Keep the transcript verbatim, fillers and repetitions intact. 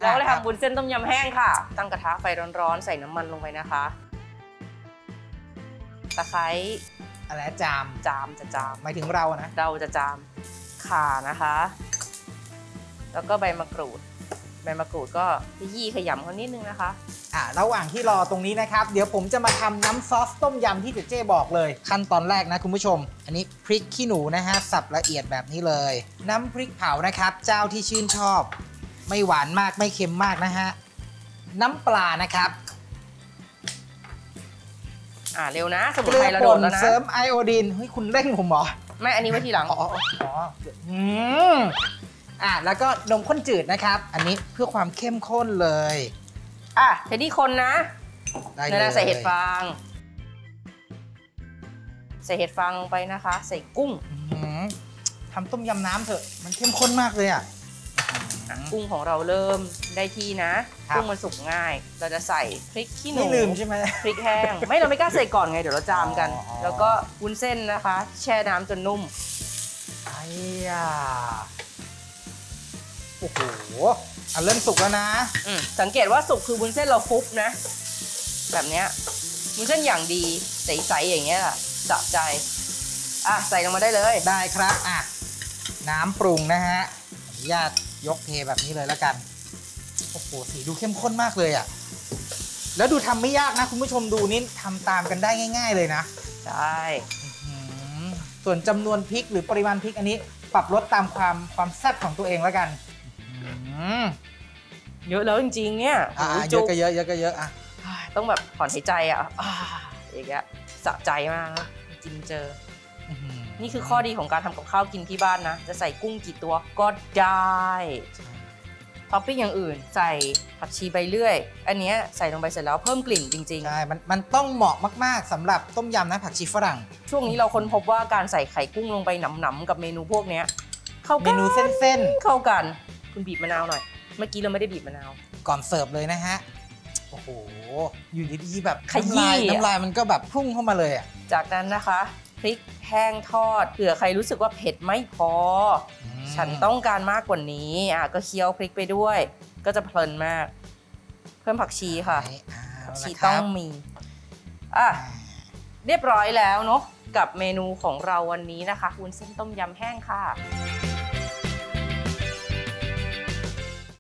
เราเลยทำวุ้นเส้นต้มยำแห้งค่ะตั้งกระทะไฟร้อนๆใส่น้ำมันลงไปนะคะตะไคร้อะไรจามจามจะจามหมายถึงเรานะเราจะจามข่านะคะแล้วก็ใบมะกรูดใบมะกรูดก็ยี่ขยำเขานิดนึงนะคะอ่าระหว่างที่รอตรงนี้นะครับเดี๋ยวผมจะมาทำน้ำซอสต้มยำที่เจเจ๊บอกเลยขั้นตอนแรกนะคุณผู้ชมอันนี้พริกขี้หนูนะฮะสับละเอียดแบบนี้เลยน้ำพริกเผานะครับเจ้าที่ชื่นชอบไม่หวานมากไม่เค็มมากนะฮะน้ำปลานะครับอ่าเร็วนะสมุนไพรเราโดนแล้วนะเสริมไอโอดีนเฮ้ยคุณเร่งผมเหรอไม่อันนี้ไว้ทีหลังอ๋ออ๋ออืมอ่ะแล้วก็นมข้นจืดนะครับอันนี้เพื่อความเข้มข้นเลยอ่ะเทดดี้คนนะได้เลยใส่เห็ดฟางใส่เห็ดฟางลงไปนะคะใส่กุ้งทำต้มยำน้ำเถอะมันเข้มข้นมากเลยอ่ะกุ้งของเราเริ่มได้ที่นะกุ้งมันสุกง่ายเราจะใส่พริกขี้หนูไม่ลืมใช่ไหมพริกแห้งไม่เราไม่กล้าใส่ก่อนไงเดี๋ยวเราจามกันแล้วก็วุ้นเส้นนะคะแช่น้ำจนนุ่มไอ้ยาโอ้โหอ่ะเริ่มสุกแล้วนะสังเกตว่าสุกคือวุ้นเส้นเราฟุบนะแบบเนี้ยวุ้นเส้นอย่างดีใสๆอย่างเงี้ยสะใจอ่ะใส่ลงมาได้เลยได้ครับอ่ะน้ำปรุงนะฮะอนุญาตยกเทแบบนี้เลยแล้วกันโอ้โหสีดูเข้มข้นมากเลยอ่ะแล้วดูทำไม่ยากนะคุณผู้ชมดูนี่ทำตามกันได้ง่ายๆเลยนะใช่ส่วนจำนวนพริกหรือปริมาณพริกอันนี้ปรับลดตามความความแซ่บของตัวเองแล้วกันเยอะแล้วจริงๆเนี่ยเยอะก็เยอะเยอะก็เยอะอ่ะต้องแบบถอนหายใจอ่ะอย่างเงี้ยสะใจมากนะจริงเจอนี่คือข้อดีของการทำกับข้าวกินที่บ้านนะจะใส่กุ้งกี่ตัวก็ได้ท็อปปิ้งอย่างอื่นใส่ผักชีใบเลื่อยอันนี้ใส่ลงไปเสร็จแล้วเพิ่มกลิ่นจริงๆใช่มันมันต้องเหมาะมากๆสำหรับต้มยำนะผักชีฝรั่งช่วงนี้เราค้นพบว่าการใส่ไข่กุ้งลงไปหนำๆกับเมนูพวกนี้เข้ากันเมนูเส้นๆเข้ากันคุณบีบมะนาวหน่อยเมื่อกี้เราไม่ได้บีบมะนาวก่อนเสิร์ฟเลยนะฮะโอ้โหอยู่ดีๆแบบขยี้น้ำลายมันก็แบบพุ่งเข้ามาเลยอ่ะจากนั้นนะคะพริกแห้งทอดเผื่อใครรู้สึกว่าเผ็ดไม่พอฉันต้องการมากกว่านี้อ่ะก็เคี้ยวพริกไปด้วยก็จะเพลินมากเพิ่มผักชีค่ะผักชีต้องมีอ่ะเรียบร้อยแล้วเนาะกับเมนูของเราวันนี้นะคะวุ้นเส้นต้มยำแห้งค่ะ